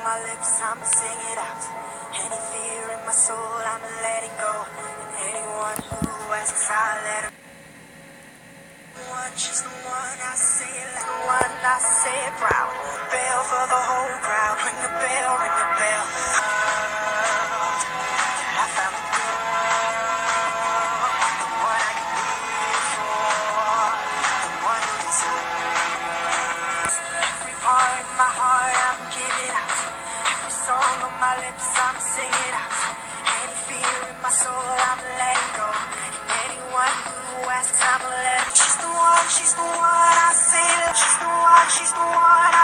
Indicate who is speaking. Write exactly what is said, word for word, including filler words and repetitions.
Speaker 1: my lips, I'ma sing it out. Any fear in my soul, I'ma let it go. And anyone who asks, I let her. One, she's the one I say it like the one I say it proud. Bell for the whole crowd. Ring the bell, ring the bell. I found the girl, the one I can live for, the one who deserves. Every part in my heart, I'm giving out. Every song on my lips, I'm singing out. Any fear in my soul, I'm letting go. And anyone who asks, I'm letting. She's the one, she's the one I say that. She's the one, she's the one.